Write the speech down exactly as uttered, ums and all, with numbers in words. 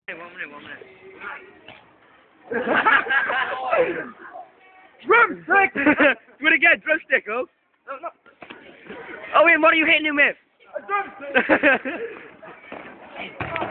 One minute, one minute. Drumstick! Do it again, drumstick, oh. No, no. Owen, what are you hitting him with? A drumstick!